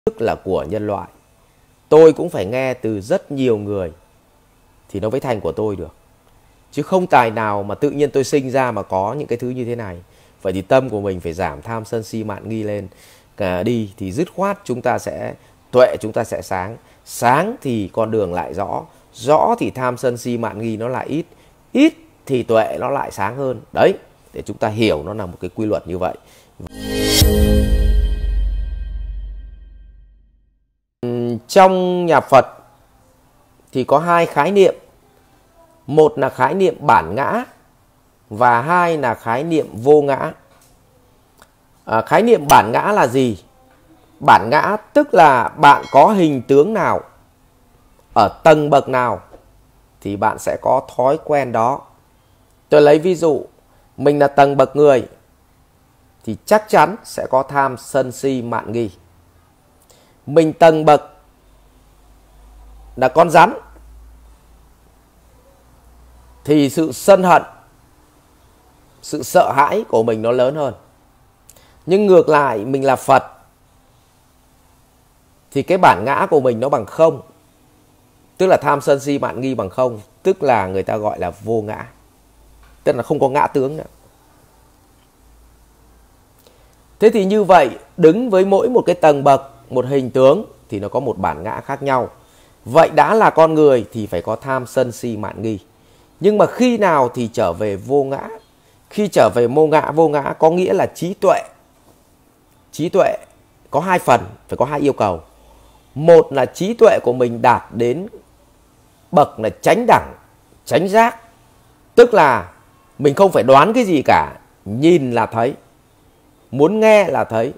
thức là của nhân loại. Tôi cũng phải nghe từ rất nhiều người thì nó mới thành của tôi được. Chứ không tài nào mà tự nhiên tôi sinh ra mà có những cái thứ như thế này. Vậy thì tâm của mình phải giảm tham sân si mạn nghi lên đi, thì dứt khoát chúng ta sẽ tuệ, chúng ta sẽ sáng. Sáng thì con đường lại rõ, rõ thì tham sân si mạn nghi nó lại ít, ít thì tuệ nó lại sáng hơn. Đấy, để chúng ta hiểu nó là một cái quy luật như vậy. Trong nhà Phật thì có hai khái niệm. Một là khái niệm bản ngã và hai là khái niệm vô ngã. Khái niệm bản ngã là gì? Bản ngã tức là bạn có hình tướng nào, ở tầng bậc nào thì bạn sẽ có thói quen đó. Tôi lấy ví dụ, mình là tầng bậc người thì chắc chắn sẽ có tham sân si mạn nghi. Mình tầng bậc là con rắn thì sự sân hận, sự sợ hãi của mình nó lớn hơn. Nhưng ngược lại, mình là Phật thì cái bản ngã của mình nó bằng không. Tức là tham sân si mạn nghi bằng không. Tức là người ta gọi là vô ngã. Tức là không có ngã tướng nữa. Thế thì như vậy, đứng với mỗi một cái tầng bậc, một hình tướng thì nó có một bản ngã khác nhau. Vậy đã là con người thì phải có tham sân si mạn nghi. Nhưng mà khi nào thì trở về vô ngã? Khi trở về vô ngã có nghĩa là trí tuệ. Trí tuệ có hai phần, phải có hai yêu cầu. Một là trí tuệ của mình đạt đến bậc là chánh đẳng, chánh giác. Tức là mình không phải đoán cái gì cả, nhìn là thấy, muốn nghe là thấy,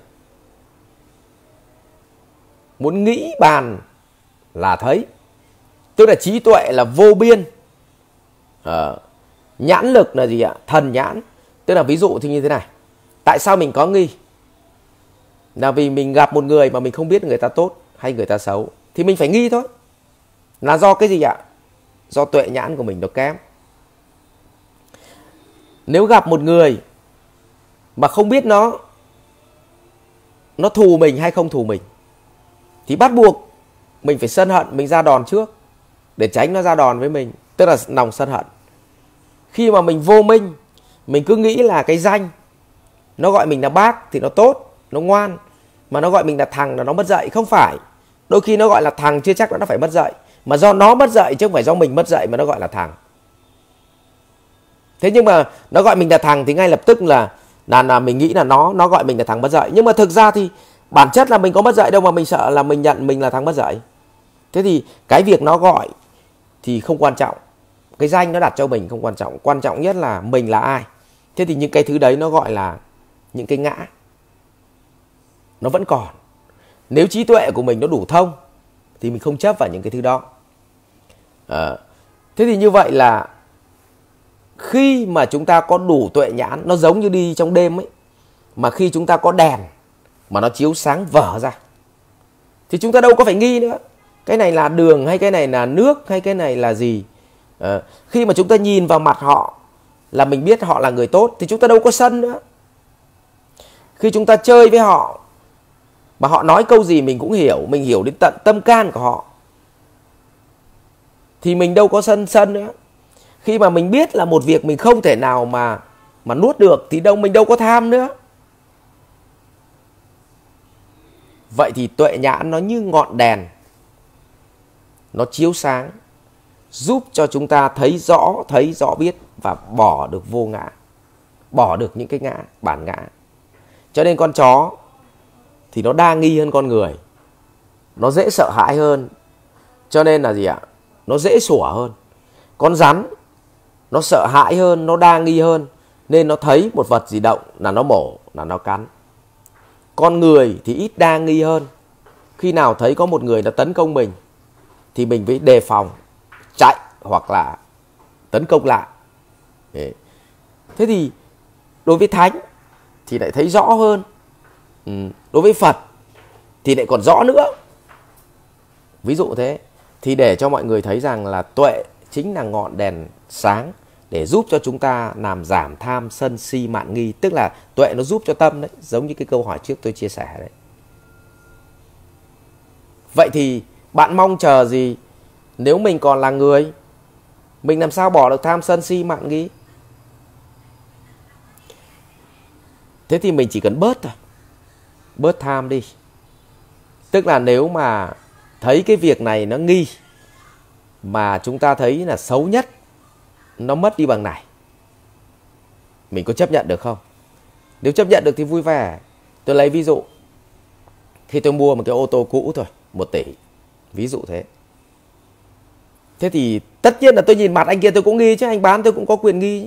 muốn nghĩ bàn là thấy. Tức là trí tuệ là vô biên. Nhãn lực là gì ạ? Thần nhãn. Tức là ví dụ thì như thế này. Tại sao mình có nghi? Là vì mình gặp một người mà mình không biết người ta tốt hay người ta xấu thì mình phải nghi thôi. Là do cái gì ạ? Do tuệ nhãn của mình nó kém. Nếu gặp một người mà không biết nó thù mình hay không thù mình thì bắt buộc mình phải sân hận, mình ra đòn trước để tránh nó ra đòn với mình. Tức là lòng sân hận. Khi mà mình vô minh, mình cứ nghĩ là cái danh nó gọi mình là bác thì nó tốt, nó ngoan. Mà nó gọi mình là thằng là nó mất dạy. Không phải. Đôi khi nó gọi là thằng chưa chắc nó phải mất dạy. Mà do nó mất dạy chứ không phải do mình mất dạy mà nó gọi là thằng. Thế nhưng mà nó gọi mình là thằng thì ngay lập tức là mình nghĩ là nó gọi mình là thằng mất dạy. Nhưng mà thực ra thì bản chất là mình có mất dạy đâu mà mình sợ là mình nhận mình là thằng mất dạy. Thế thì cái việc nó gọi thì không quan trọng. Cái danh nó đặt cho mình không quan trọng. Quan trọng nhất là mình là ai. Thế thì những cái thứ đấy nó gọi là những cái ngã. Nó vẫn còn. Nếu trí tuệ của mình nó đủ thông thì mình không chấp vào những cái thứ đó. Thế thì như vậy là khi mà chúng ta có đủ tuệ nhãn, nó giống như đi trong đêm ấy. Mà khi chúng ta có đèn mà nó chiếu sáng vở ra thì chúng ta đâu có phải nghi nữa. Cái này là đường hay cái này là nước hay cái này là gì. Khi mà chúng ta nhìn vào mặt họ là mình biết họ là người tốt thì chúng ta đâu có sân nữa. Khi chúng ta chơi với họ mà họ nói câu gì mình cũng hiểu, mình hiểu đến tận tâm can của họ thì mình đâu có sân nữa. Khi mà mình biết là một việc mình không thể nào mà nuốt được thì mình đâu có tham nữa. Vậy thì tuệ nhãn nó như ngọn đèn, nó chiếu sáng, giúp cho chúng ta thấy rõ biết và bỏ được vô ngã, bỏ được những cái ngã, bản ngã. Cho nên con chó thì nó đa nghi hơn con người, nó dễ sợ hãi hơn, cho nên là gì ạ? Nó dễ sủa hơn. Con rắn nó sợ hãi hơn, nó đa nghi hơn, nên nó thấy một vật gì động là nó mổ, là nó cắn. Con người thì ít đa nghi hơn. Khi nào thấy có một người đã tấn công mình thì mình phải đề phòng, chạy hoặc là tấn công lại. Thế thì đối với thánh thì lại thấy rõ hơn. Đối với Phật thì lại còn rõ nữa. Ví dụ thế. Thì để cho mọi người thấy rằng là tuệ chính là ngọn đèn sáng để giúp cho chúng ta làm giảm tham sân si mạn nghi. Tức là tuệ nó giúp cho tâm đấy. Giống như cái câu hỏi trước tôi chia sẻ đấy. Vậy thì bạn mong chờ gì? Nếu mình còn là người, mình làm sao bỏ được tham sân si mạn nghi? Thế thì mình chỉ cần bớt thôi, bớt tham đi. Tức là nếu mà thấy cái việc này nó nghi, mà chúng ta thấy là xấu nhất, nó mất đi bằng này, mình có chấp nhận được không? Nếu chấp nhận được thì vui vẻ. Tôi lấy ví dụ, khi tôi mua một cái ô tô cũ thôi, 1 tỷ, ví dụ thế. Thế thì tất nhiên là tôi nhìn mặt anh kia tôi cũng nghi chứ, anh bán tôi cũng có quyền nghi.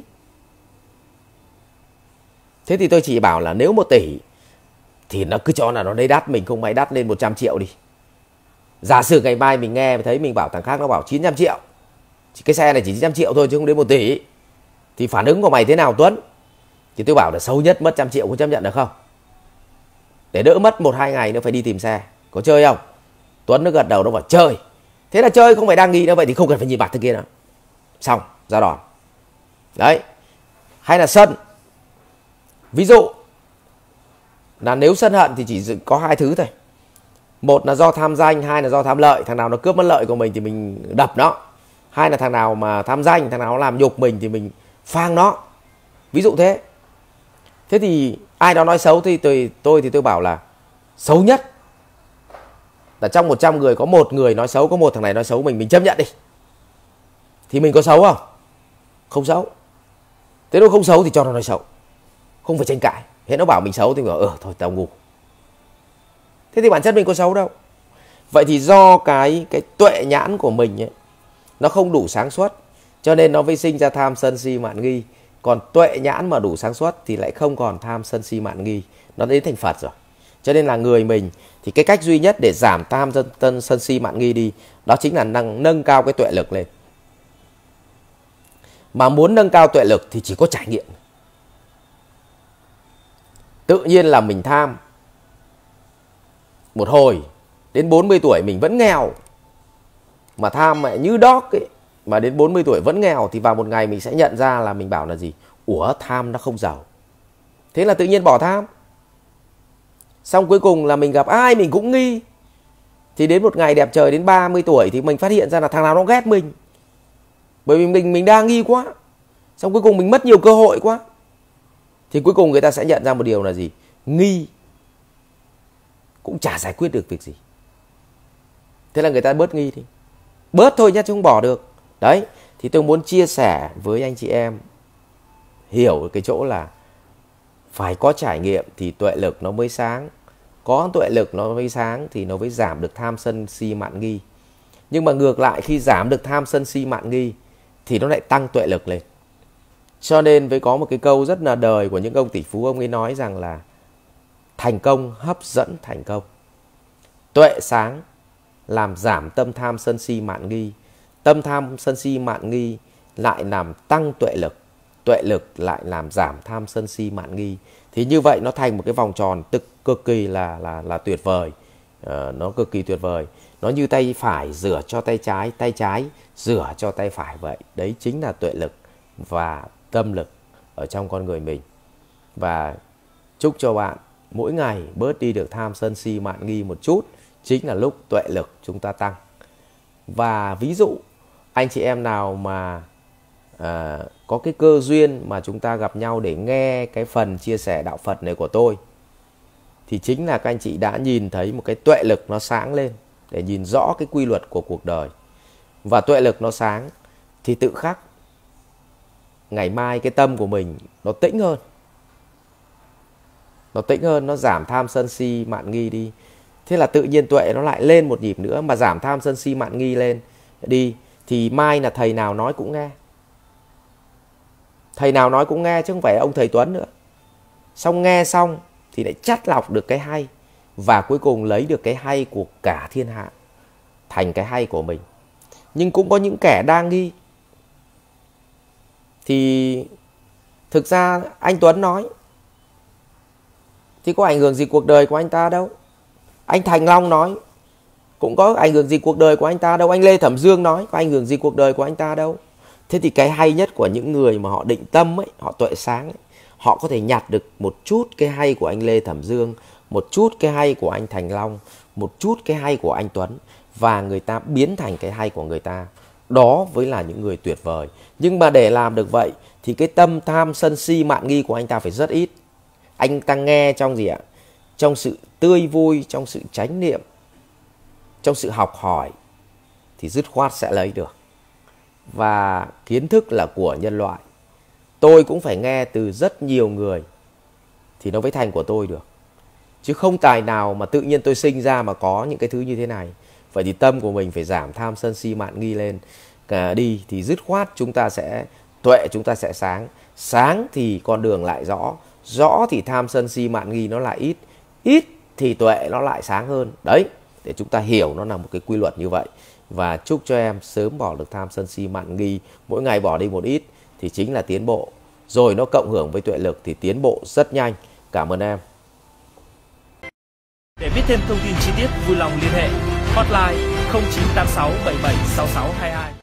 Thế thì tôi chỉ bảo là nếu 1 tỷ thì nó cứ cho là nó đấy đắt, mình không may đắt lên 100 triệu đi. Giả sử ngày mai mình nghe thấy mình bảo thằng khác nó bảo 900 triệu, cái xe này chỉ 900 triệu thôi chứ không đến 1 tỷ, thì phản ứng của mày thế nào Tuấn? Thì tôi bảo là xấu nhất mất 100 triệu, có chấp nhận được không? Để đỡ mất 1-2 ngày nữa phải đi tìm xe, có chơi không? Tuấn nó gật đầu, nó bảo chơi. Thế là chơi, không phải đang nghi nữa. Vậy thì không cần phải nhìn mặt thằng kia nữa, xong ra đòn. Đấy. Hay là sân, ví dụ là nếu sân hận thì chỉ có 2 thứ thôi. Một là do tham danh, 2 là do tham lợi. Thằng nào nó cướp mất lợi của mình thì mình đập nó. 2 là thằng nào mà tham danh, thằng nào nó làm nhục mình thì mình phang nó. Ví dụ thế. Thế thì ai đó nói xấu thì tôi bảo là xấu nhất là trong 100 người có 1 người nói xấu, có 1 thằng này nói xấu mình chấp nhận đi. Thì mình có xấu không? Không xấu. Thế nó không xấu thì cho nó nói xấu, không phải tranh cãi. Thế nó bảo mình xấu thì mình bảo thôi tao ngu. Thế thì bản chất mình có xấu đâu. Vậy thì do cái tuệ nhãn của mình ấy, nó không đủ sáng suốt, cho nên nó mới sinh ra tham sân si mạn nghi. Còn tuệ nhãn mà đủ sáng suốt thì lại không còn tham sân si mạn nghi, nó đến thành Phật rồi. Cho nên là người mình thì cái cách duy nhất để giảm tham sân si mạn nghi đi, đó chính là nâng cao cái tuệ lực lên. Mà muốn nâng cao tuệ lực thì chỉ có trải nghiệm. Tự nhiên là mình tham một hồi, đến 40 tuổi mình vẫn nghèo, mà tham mẹ như đóc ấy, mà đến 40 tuổi vẫn nghèo, thì vào một ngày mình sẽ nhận ra là mình bảo là gì? Ủa, tham nó không giàu. Thế là tự nhiên bỏ tham. Xong cuối cùng là mình gặp ai mình cũng nghi. Thì đến một ngày đẹp trời đến 30 tuổi thì mình phát hiện ra là thằng nào nó ghét mình. Bởi vì mình đang nghi quá. Xong cuối cùng mình mất nhiều cơ hội quá. Thì cuối cùng người ta sẽ nhận ra một điều là gì? Nghi cũng chả giải quyết được việc gì. Thế là người ta bớt nghi đi. Bớt thôi nhé chứ không bỏ được. Đấy, thì tôi muốn chia sẻ với anh chị em hiểu cái chỗ là phải có trải nghiệm thì tuệ lực nó mới sáng. Có tuệ lực nó mới sáng thì nó mới giảm được tham sân si mạn nghi. Nhưng mà ngược lại, khi giảm được tham sân si mạn nghi thì nó lại tăng tuệ lực lên. Cho nên với có một cái câu rất là đời của những ông tỷ phú, ông ấy nói rằng là thành công hấp dẫn thành công. Tuệ sáng làm giảm tâm tham sân si mạn nghi. Tâm tham sân si mạn nghi lại làm tăng tuệ lực. Tuệ lực lại làm giảm tham sân si mạn nghi. Thì như vậy nó thành một cái vòng tròn cực kỳ là tuyệt vời. Nó cực kỳ tuyệt vời. Nó như tay phải rửa cho tay trái rửa cho tay phải vậy. Đấy chính là tuệ lực và tâm lực ở trong con người mình. Và chúc cho bạn mỗi ngày bớt đi được tham sân si mạn nghi một chút, chính là lúc tuệ lực chúng ta tăng. Và ví dụ anh chị em nào mà có cái cơ duyên mà chúng ta gặp nhau để nghe cái phần chia sẻ đạo Phật này của tôi, thì chính là các anh chị đã nhìn thấy một cái tuệ lực nó sáng lên để nhìn rõ cái quy luật của cuộc đời. Và tuệ lực nó sáng thì tự khắc ngày mai cái tâm của mình nó tĩnh hơn. Nó tĩnh hơn, nó giảm tham sân si mạn nghi đi. Thế là tự nhiên tuệ nó lại lên một nhịp nữa. Mà giảm tham sân si mạn nghi lên đi thì mai là thầy nào nói cũng nghe. Thầy nào nói cũng nghe chứ không phải ông thầy Tuấn nữa. Xong nghe xong thì lại chắt lọc được cái hay. Và cuối cùng lấy được cái hay của cả thiên hạ thành cái hay của mình. Nhưng cũng có những kẻ đang nghi. Thì thực ra anh Tuấn nói thì có ảnh hưởng gì cuộc đời của anh ta đâu. Anh Thành Long nói cũng có ảnh hưởng gì cuộc đời của anh ta đâu. Anh Lê Thẩm Dương nói có ảnh hưởng gì cuộc đời của anh ta đâu. Thế thì cái hay nhất của những người mà họ định tâm ấy, họ tuệ sáng ấy, họ có thể nhặt được một chút cái hay của anh Lê Thẩm Dương, một chút cái hay của anh Thành Long, một chút cái hay của anh Tuấn và người ta biến thành cái hay của người ta. Đó mới là những người tuyệt vời. Nhưng mà để làm được vậy thì cái tâm tham sân si mạn nghi của anh ta phải rất ít. Anh ta nghe trong gì ạ? Trong sự tươi vui, trong sự chánh niệm, trong sự học hỏi thì dứt khoát sẽ lấy được. Và kiến thức là của nhân loại. Tôi cũng phải nghe từ rất nhiều người thì nó mới thành của tôi được. Chứ không tài nào mà tự nhiên tôi sinh ra mà có những cái thứ như thế này. Vậy thì tâm của mình phải giảm tham sân si mạn nghi lên đi thì dứt khoát chúng ta sẽ tuệ, chúng ta sẽ sáng. Sáng thì con đường lại rõ, rõ thì tham sân si mạn nghi nó lại ít, ít thì tuệ nó lại sáng hơn. Đấy, để chúng ta hiểu nó là một cái quy luật như vậy. Và chúc cho em sớm bỏ được tham sân si mạn nghi, mỗi ngày bỏ đi một ít thì chính là tiến bộ. Rồi nó cộng hưởng với tuệ lực thì tiến bộ rất nhanh. Cảm ơn em. Để biết thêm thông tin chi tiết vui lòng liên hệ hotline 0986 77 6622.